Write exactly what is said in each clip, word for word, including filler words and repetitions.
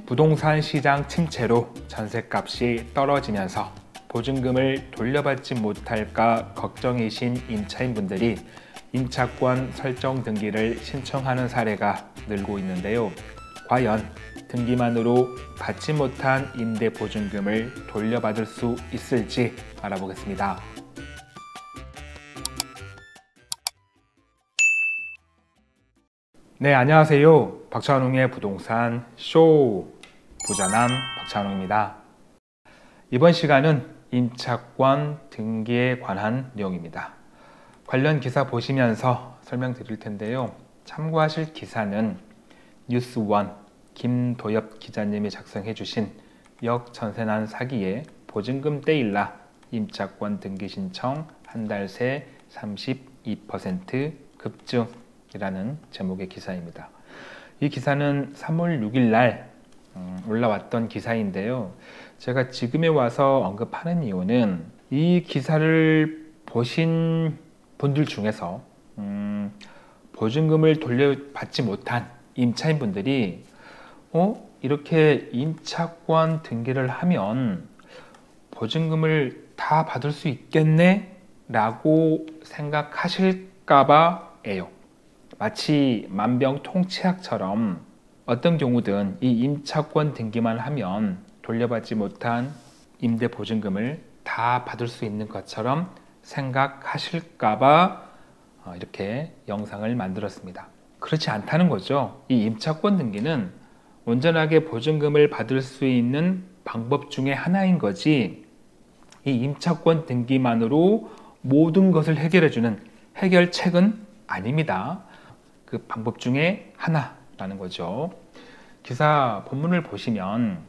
부동산 시장 침체로 전셋값이 떨어지면서 보증금을 돌려받지 못할까 걱정이신 임차인분들이 임차권 설정 등기를 신청하는 사례가 늘고 있는데요. 과연 등기만으로 받지 못한 임대 보증금을 돌려받을 수 있을지 알아보겠습니다. 네, 안녕하세요. 박찬웅의 부동산 쇼 부자남 박찬웅입니다. 이번 시간은 임차권 등기에 관한 내용입니다. 관련 기사 보시면서 설명드릴 텐데요. 참고하실 기사는 뉴스원 김도엽 기자님이 작성해 주신 역전세난 사기에 보증금 떼일라 임차권 등기 신청 한 달 새 삼십이 퍼센트 급증 이라는 제목의 기사입니다. 이 기사는 삼월 육일 날 올라왔던 기사인데요. 제가 지금에 와서 언급하는 이유는 이 기사를 보신 분들 중에서 음, 보증금을 돌려받지 못한 임차인분들이 어? 이렇게 임차권 등기를 하면 보증금을 다 받을 수 있겠네? 라고 생각하실까봐 예요. 마치 만병통치약처럼 어떤 경우든 이 임차권 등기만 하면 돌려받지 못한 임대 보증금을 다 받을 수 있는 것처럼 생각하실까봐 이렇게 영상을 만들었습니다. 그렇지 않다는 거죠. 이 임차권 등기는 온전하게 보증금을 받을 수 있는 방법 중에 하나인 거지, 이 임차권 등기만으로 모든 것을 해결해주는 해결책은 아닙니다. 그 방법 중에 하나라는 거죠. 기사 본문을 보시면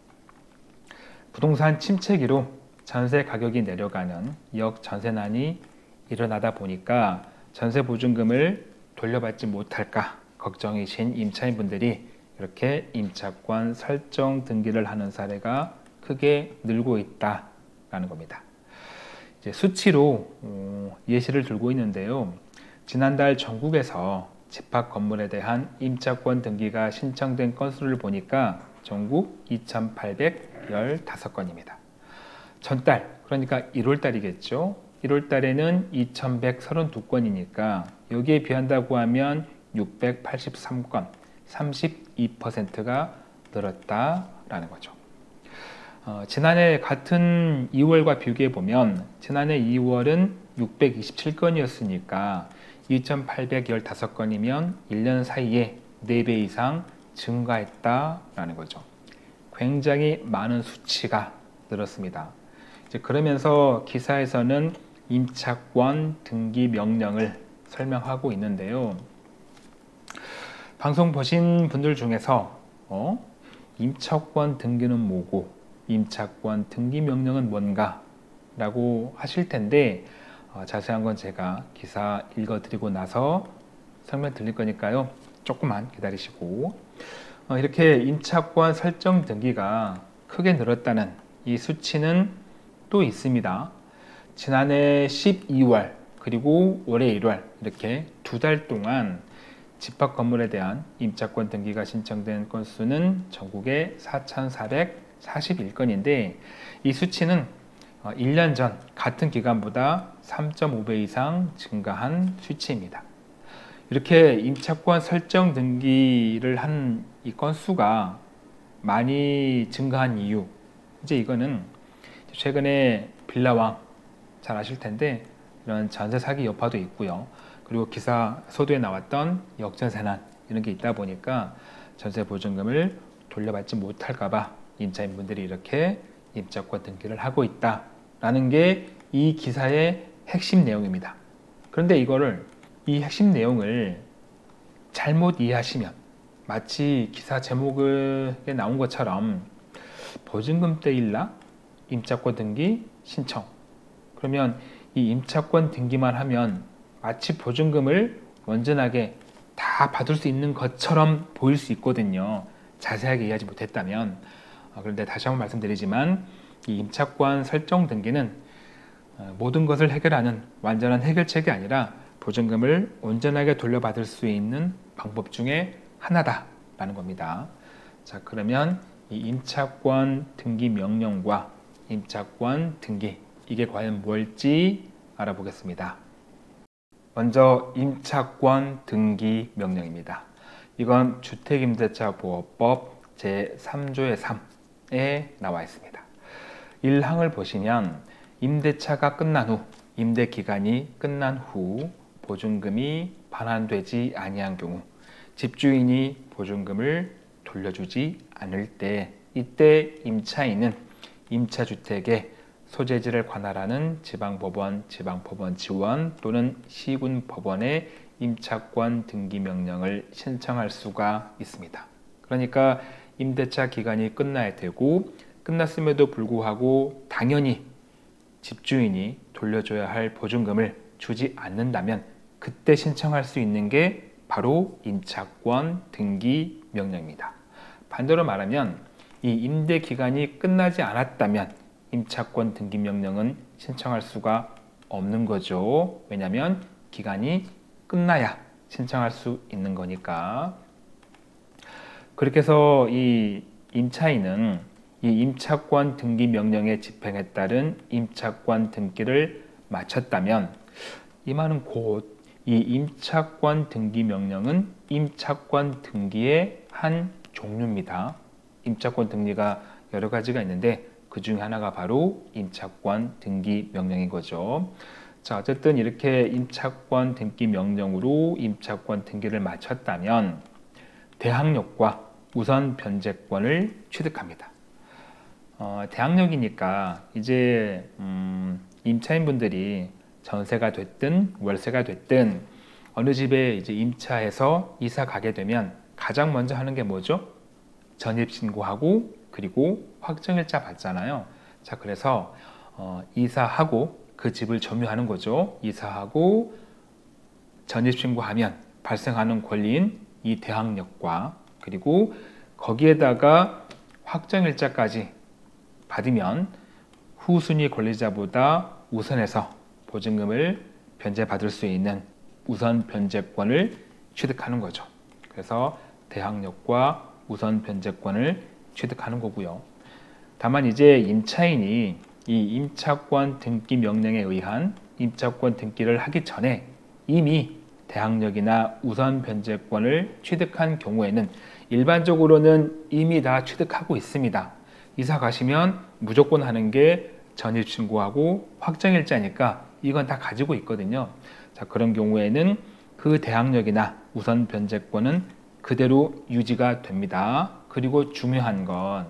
부동산 침체기로 전세 가격이 내려가는 역전세난이 일어나다 보니까 전세 보증금을 돌려받지 못할까 걱정이신 임차인분들이 이렇게 임차권 설정 등기를 하는 사례가 크게 늘고 있다라는 겁니다. 이제 수치로 어, 예시를 들고 있는데요. 지난달 전국에서 집합 건물에 대한 임차권 등기가 신청된 건수를 보니까 전국 이천팔백십오 건입니다. 전달, 그러니까 일월 달이겠죠. 일월 달에는 이천백삼십이 건이니까 여기에 비한다고 하면 육백팔십삼 건, 삼십이 퍼센트가 늘었다라는 거죠. 어, 지난해 같은 이월과 비교해 보면 지난해 이월은 육백이십칠 건이었으니까 이천팔백십오 건이면 일 년 사이에 네 배 이상 증가했다라는 거죠. 굉장히 많은 수치가 늘었습니다. 이제 그러면서 기사에서는 임차권 등기 명령을 설명하고 있는데요. 방송 보신 분들 중에서 어? 임차권 등기는 뭐고 임차권 등기 명령은 뭔가? 라고 하실 텐데 어, 자세한 건 제가 기사 읽어드리고 나서 설명 드릴 거니까요. 조금만 기다리시고 어, 이렇게 임차권 설정 등기가 크게 늘었다는 이 수치는 또 있습니다. 지난해 십이월 그리고 올해 일월 이렇게 두 달 동안 집합 건물에 대한 임차권 등기가 신청된 건수는 전국에 사천사백사십일 건인데 이 수치는 일 년 전 같은 기간보다 삼 점 오 배 이상 증가한 수치입니다. 이렇게 임차권 설정 등기를 한 이 건수가 많이 증가한 이유, 이제 이거는 최근에 빌라왕 잘 아실 텐데 이런 전세 사기 여파도 있고요. 그리고 기사 서두에 나왔던 역전세난 이런 게 있다 보니까 전세 보증금을 돌려받지 못할까봐 임차인분들이 이렇게 임차권 등기를 하고 있다라는 게 이 기사의 핵심 내용입니다. 그런데 이거를 이 핵심 내용을 잘못 이해하시면 마치 기사 제목에 나온 것처럼 보증금 떼일라 임차권 등기 신청, 그러면 이 임차권 등기만 하면 마치 보증금을 온전하게 다 받을 수 있는 것처럼 보일 수 있거든요. 자세하게 이해하지 못했다면. 그런데 다시 한번 말씀드리지만 이 임차권 설정 등기는 모든 것을 해결하는 완전한 해결책이 아니라 보증금을 온전하게 돌려받을 수 있는 방법 중에 하나다라는 겁니다. 자, 그러면 이 임차권 등기 명령과 임차권 등기, 이게 과연 뭘지 알아보겠습니다. 먼저 임차권 등기 명령입니다. 이건 주택임대차보호법 제삼 조의 삼에 나와 있습니다. 일 항을 보시면 임대차가 끝난 후, 임대 기간이 끝난 후 보증금이 반환되지 아니한 경우, 집주인이 보증금을 돌려주지 않을 때, 이때 임차인은 임차주택의 소재지를 관할하는 지방법원, 지방법원 지원 또는 시군법원에 임차권 등기 명령을 신청할 수가 있습니다. 그러니까 임대차 기간이 끝나야 되고, 끝났음에도 불구하고 당연히 집주인이 돌려줘야 할 보증금을 주지 않는다면 그때 신청할 수 있는 게 바로 임차권 등기 명령입니다. 반대로 말하면 이 임대 기간이 끝나지 않았다면 임차권 등기 명령은 신청할 수가 없는 거죠. 왜냐하면 기간이 끝나야 신청할 수 있는 거니까. 그렇게 해서 이 임차인은 이 임차권 등기 명령의 집행에 따른 임차권 등기를 마쳤다면, 이 말은 곧 이 임차권 등기 명령은 임차권 등기의 한 종류입니다. 임차권 등기가 여러 가지가 있는데 그 중에 하나가 바로 임차권 등기 명령인 거죠. 자, 어쨌든 이렇게 임차권 등기 명령으로 임차권 등기를 마쳤다면 대항력과 우선 변제권을 취득합니다. 어, 대항력이니까 이제 음, 임차인분들이 전세가 됐든 월세가 됐든 어느 집에 이제 임차해서 이사 가게 되면 가장 먼저 하는 게 뭐죠? 전입신고하고 그리고 확정일자 받잖아요. 자, 그래서 어, 이사하고 그 집을 점유하는 거죠. 이사하고 전입신고하면 발생하는 권리인 이 대항력과, 그리고 거기에다가 확정일자까지 받으면 후순위 권리자보다 우선해서 보증금을 변제받을 수 있는 우선 변제권을 취득하는 거죠. 그래서 대항력과 우선 변제권을 취득하는 거고요. 다만 이제 임차인이 이 임차권 등기 명령에 의한 임차권 등기를 하기 전에 이미 대항력이나 우선 변제권을 취득한 경우에는 일반적으로는 이미 다 취득하고 있습니다. 이사 가시면 무조건 하는 게 전입신고하고 확정일자니까 이건 다 가지고 있거든요. 자, 그런 경우에는 그 대항력이나 우선 변제권은 그대로 유지가 됩니다. 그리고 중요한 건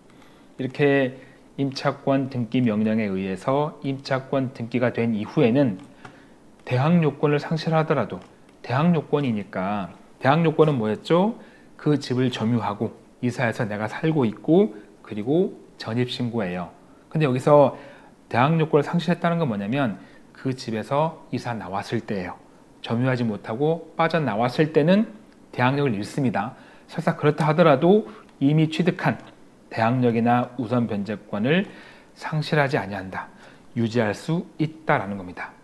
이렇게 임차권 등기 명령에 의해서 임차권 등기가 된 이후에는 대항요건을 상실하더라도, 대항요건이니까 대항요건은 뭐였죠? 그 집을 점유하고 이사해서 내가 살고 있고 그리고 전입신고예요. 근데 여기서 대항요건을 상실했다는 건 뭐냐면 그 집에서 이사 나왔을 때예요. 점유하지 못하고 빠져나왔을 때는 대항력을 잃습니다. 설사 그렇다 하더라도 이미 취득한 대항력이나 우선 변제권을 상실하지 아니한다, 유지할 수 있다라는 겁니다.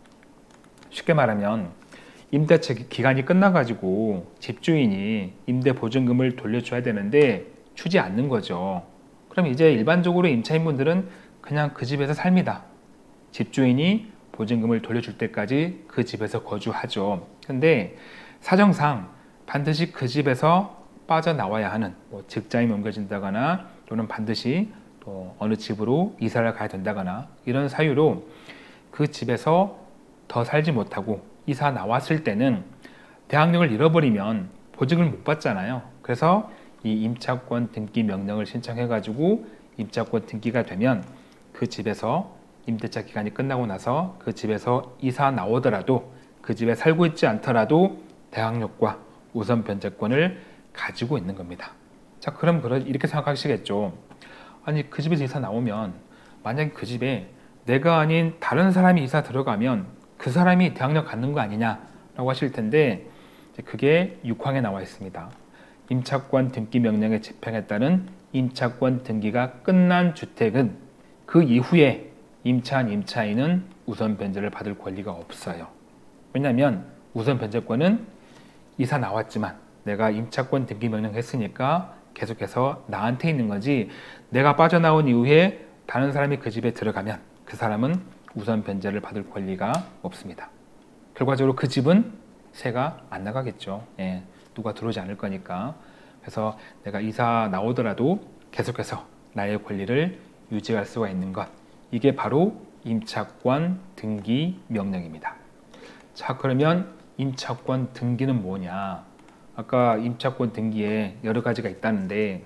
쉽게 말하면 임대차 기간이 끝나가지고 집주인이 임대 보증금을 돌려줘야 되는데 주지 않는 거죠. 그럼 이제 일반적으로 임차인분들은 그냥 그 집에서 삽니다. 집주인이 보증금을 돌려줄 때까지 그 집에서 거주하죠. 근데 사정상 반드시 그 집에서 빠져나와야 하는, 뭐 직장이 옮겨진다거나 또는 반드시 또 어느 집으로 이사를 가야 된다거나 이런 사유로 그 집에서 더 살지 못하고 이사 나왔을 때는 대항력을 잃어버리면 보증을 못 받잖아요. 그래서 이 임차권 등기 명령을 신청해 가지고 임차권 등기가 되면 그 집에서 임대차 기간이 끝나고 나서 그 집에서 이사 나오더라도, 그 집에 살고 있지 않더라도 대항력과 우선 변제권을 가지고 있는 겁니다. 자, 그럼 이렇게 생각하시겠죠. 아니, 그 집에서 이사 나오면 만약에 그 집에 내가 아닌 다른 사람이 이사 들어가면 그 사람이 대항력 갖는 거 아니냐라고 하실 텐데, 그게 육 항에 나와 있습니다. 임차권 등기 명령의 집행에 따른 임차권 등기가 끝난 주택은 그 이후에 임차한 임차인은 우선 변제를 받을 권리가 없어요. 왜냐하면 우선 변제권은 이사 나왔지만 내가 임차권 등기 명령 했으니까 계속해서 나한테 있는 거지, 내가 빠져나온 이후에 다른 사람이 그 집에 들어가면 그 사람은 우선 변제를 받을 권리가 없습니다. 결과적으로 그 집은 세가 안 나가겠죠. 예, 누가 들어오지 않을 거니까. 그래서 내가 이사 나오더라도 계속해서 나의 권리를 유지할 수가 있는 것, 이게 바로 임차권 등기 명령입니다. 자, 그러면 임차권 등기는 뭐냐? 아까 임차권 등기에 여러 가지가 있다는데,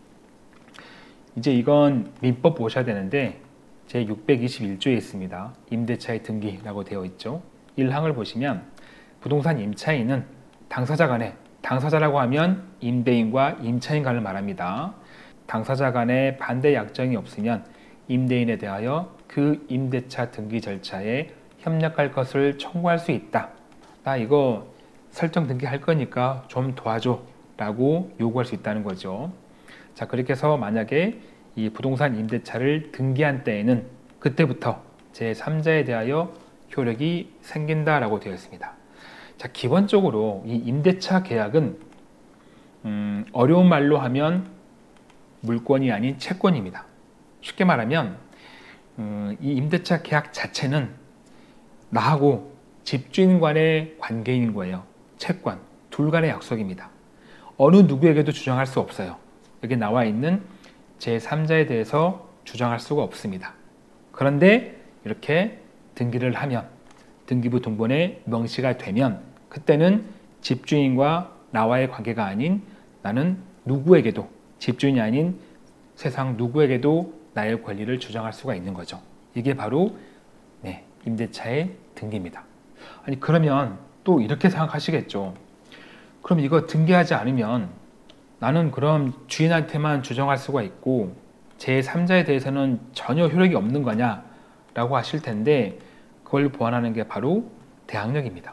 이제 이건 민법 보셔야 되는데 제육백이십일 조에 있습니다. 임대차의 등기라고 되어 있죠. 일 항을 보시면 부동산 임차인은 당사자 간에, 당사자라고 하면 임대인과 임차인 간을 말합니다. 당사자 간에 반대 약정이 없으면 임대인에 대하여 그 임대차 등기 절차에 협력할 것을 청구할 수 있다. 나 이거 설정 등기할 거니까 좀 도와줘 라고 요구할 수 있다는 거죠. 자, 그렇게 해서 만약에 이 부동산 임대차를 등기한 때에는 그때부터 제삼자에 대하여 효력이 생긴다라고 되어 있습니다. 자, 기본적으로 이 임대차 계약은 음, 어려운 말로 하면 물권이 아닌 채권입니다. 쉽게 말하면 음, 이 임대차 계약 자체는 나하고 집주인 간의 관계인 거예요. 채권, 둘 간의 약속입니다. 어느 누구에게도 주장할 수 없어요. 여기 나와 있는 제삼자에 대해서 주장할 수가 없습니다. 그런데 이렇게 등기를 하면, 등기부 등본에 명시가 되면 그때는 집주인과 나와의 관계가 아닌 나는 누구에게도, 집주인이 아닌 세상 누구에게도 나의 권리를 주장할 수가 있는 거죠. 이게 바로 네, 임대차의 등기입니다. 아니, 그러면 또 이렇게 생각하시겠죠. 그럼 이거 등기하지 않으면 나는 그럼 주인한테만 주장할 수가 있고 제삼자에 대해서는 전혀 효력이 없는 거냐 라고 하실 텐데, 그걸 보완하는 게 바로 대항력입니다.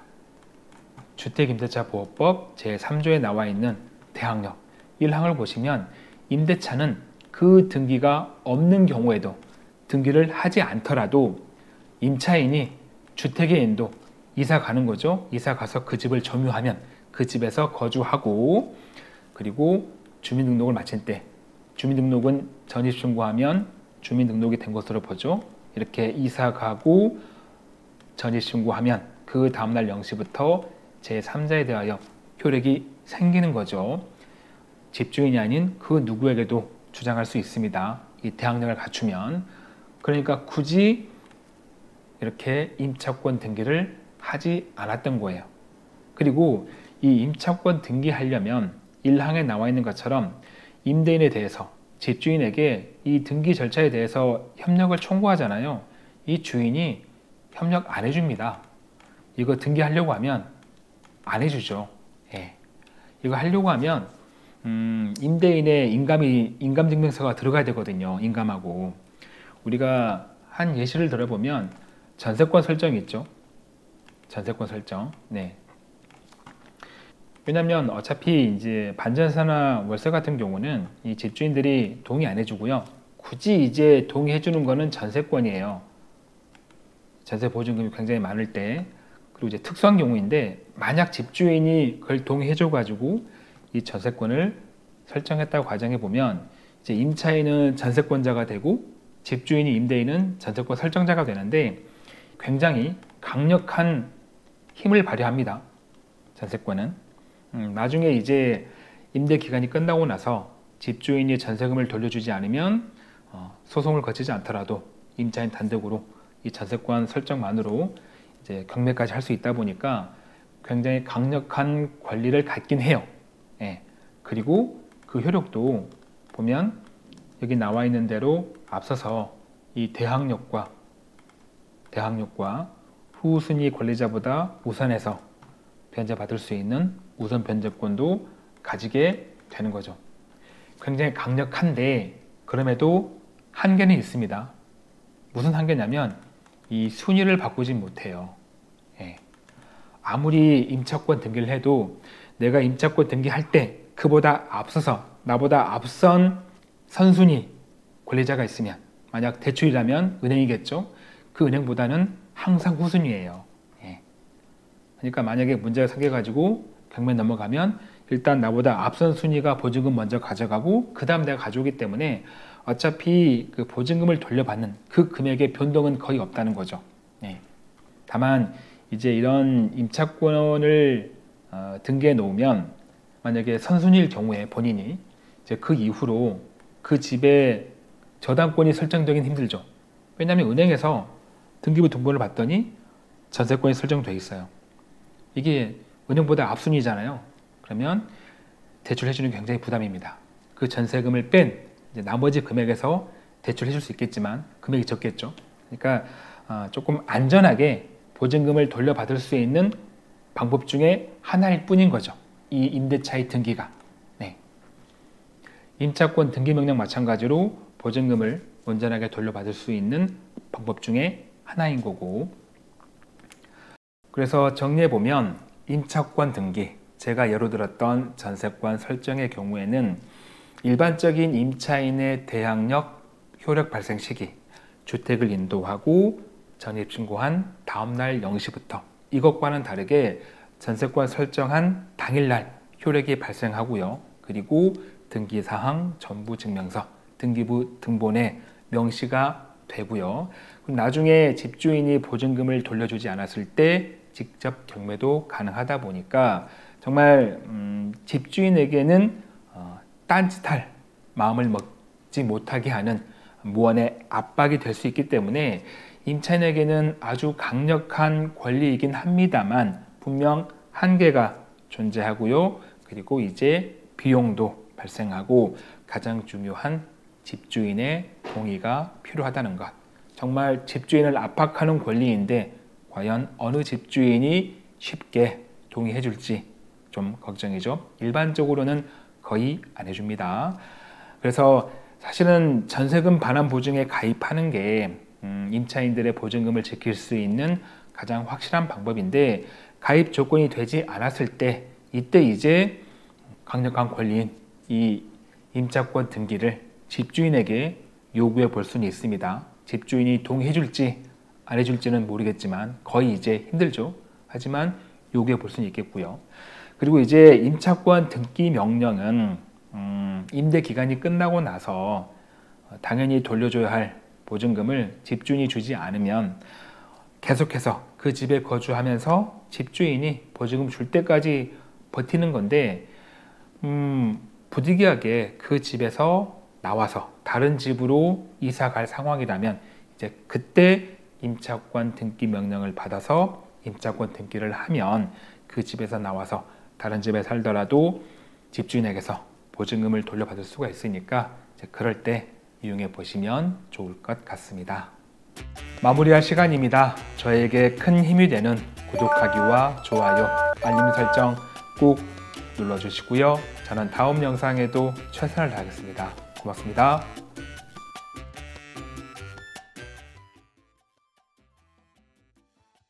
주택임대차보호법 제삼 조에 나와 있는 대항력 일 항을 보시면 임대차는 그 등기가 없는 경우에도, 등기를 하지 않더라도 임차인이 주택의 인도 이사 가는 거죠. 이사 가서 그 집을 점유하면 그 집에서 거주하고, 그리고 주민등록을 마친 때, 주민등록은 전입 신고하면 주민등록이 된 것으로 보죠. 이렇게 이사 가고 전입 신고하면 그 다음날 영 시부터 제삼자에 대하여 효력이 생기는 거죠. 집주인이 아닌 그 누구에게도 주장할 수 있습니다. 이 대항력을 갖추면. 그러니까 굳이 이렇게 임차권 등기를 하지 않았던 거예요. 그리고 이 임차권 등기하려면 일 항에 나와 있는 것처럼 임대인에 대해서, 집주인에게 이 등기 절차에 대해서 협력을 청구하잖아요. 이 주인이 협력 안 해줍니다. 이거 등기하려고 하면 안 해주죠. 예. 이거 하려고 하면 음, 임대인의 인감이, 인감증명서가 들어가야 되거든요. 인감하고. 우리가 한 예시를 들어보면 전세권 설정이 있죠. 전세권 설정. 네. 왜냐면 어차피 이제 반전세나 월세 같은 경우는 이 집주인들이 동의 안 해주고요. 굳이 이제 동의해 주는 거는 전세권이에요. 전세 보증금이 굉장히 많을 때. 그리고 이제 특수한 경우인데, 만약 집주인이 그걸 동의해 줘 가지고 이 전세권을 설정했다고 가정해 보면 이제 임차인은 전세권자가 되고 집주인이, 임대인은 전세권 설정자가 되는데 굉장히 강력한 힘을 발휘합니다. 전세권은. 음, 나중에 이제 임대 기간이 끝나고 나서 집주인이 전세금을 돌려주지 않으면 어, 소송을 거치지 않더라도 임차인 단독으로 이 전세권 설정만으로 이제 경매까지 할 수 있다 보니까 굉장히 강력한 권리를 갖긴 해요. 예. 그리고 그 효력도 보면 여기 나와 있는 대로 앞서서 이 대항력과 대항력과 후순위 권리자보다 우선해서 변제받을 수 있는 우선 변제권도 가지게 되는 거죠. 굉장히 강력한데 그럼에도 한계는 있습니다. 무슨 한계냐면 이 순위를 바꾸지 못해요. 예. 아무리 임차권 등기를 해도 내가 임차권 등기할 때 그보다 앞서서, 나보다 앞선 선순위 권리자가 있으면, 만약 대출이라면 은행이겠죠. 그 은행보다는 항상 후순위예요. 예. 그러니까 만약에 문제가 생겨가지고 경매 넘어가면 일단 나보다 앞선 순위가 보증금 먼저 가져가고 그 다음 내가 가져오기 때문에 어차피 그 보증금을 돌려받는 그 금액의 변동은 거의 없다는 거죠. 네. 다만 이제 이런 임차권을 어, 등기해 놓으면 만약에 선순위일 경우에 본인이 이제 그 이후로 그 집에 저당권이 설정되긴 힘들죠. 왜냐하면 은행에서 등기부 등본을 봤더니 전세권이 설정돼 있어요. 이게 은행보다 앞순위잖아요. 그러면 대출해 주는 게 굉장히 부담입니다. 그 전세금을 뺀 이제 나머지 금액에서 대출해 줄 수 있겠지만 금액이 적겠죠. 그러니까 어, 조금 안전하게 보증금을 돌려받을 수 있는 방법 중에 하나일 뿐인 거죠. 이 임대차의 등기가. 네. 임차권 등기명령 마찬가지로 보증금을 온전하게 돌려받을 수 있는 방법 중에 하나인 거고, 그래서 정리해보면 임차권 등기, 제가 예로 들었던 전세권 설정의 경우에는 일반적인 임차인의 대항력 효력 발생 시기, 주택을 인도하고 전입신고한 다음날 영 시부터, 이것과는 다르게 전세권 설정한 당일날 효력이 발생하고요. 그리고 등기사항, 전부증명서, 등기부 등본에 명시가 되고요. 나중에 집주인이 보증금을 돌려주지 않았을 때 직접 경매도 가능하다 보니까 정말 음, 집주인에게는 어, 딴짓할 마음을 먹지 못하게 하는 무언의 압박이 될 수 있기 때문에 임차인에게는 아주 강력한 권리이긴 합니다만 분명 한계가 존재하고요. 그리고 이제 비용도 발생하고 가장 중요한 집주인의 동의가 필요하다는 것. 정말 집주인을 압박하는 권리인데 과연 어느 집주인이 쉽게 동의해 줄지 좀 걱정이죠. 일반적으로는 거의 안 해줍니다. 그래서 사실은 전세금 반환 보증에 가입하는 게 음, 임차인들의 보증금을 지킬 수 있는 가장 확실한 방법인데, 가입 조건이 되지 않았을 때 이때 이제 강력한 권리인 이 임차권 등기를 집주인에게 요구해 볼 수는 있습니다. 집주인이 동의해 줄지 안 해줄지는 모르겠지만 거의 이제 힘들죠. 하지만 요구해 볼 수는 있겠고요. 그리고 이제 임차권 등기 명령은 음, 임대 기간이 끝나고 나서 당연히 돌려줘야 할 보증금을 집주인이 주지 않으면 계속해서 그 집에 거주하면서 집주인이 보증금 줄 때까지 버티는 건데, 음, 부득이하게 그 집에서 나와서 다른 집으로 이사 갈 상황이라면 이제 그때 임차권 등기 명령을 받아서 임차권 등기를 하면 그 집에서 나와서 다른 집에 살더라도 집주인에게서 보증금을 돌려받을 수가 있으니까 이제 그럴 때 이용해 보시면 좋을 것 같습니다. 마무리할 시간입니다. 저에게 큰 힘이 되는 구독하기와 좋아요, 알림 설정 꼭 눌러주시고요. 저는 다음 영상에도 최선을 다하겠습니다. 고맙습니다.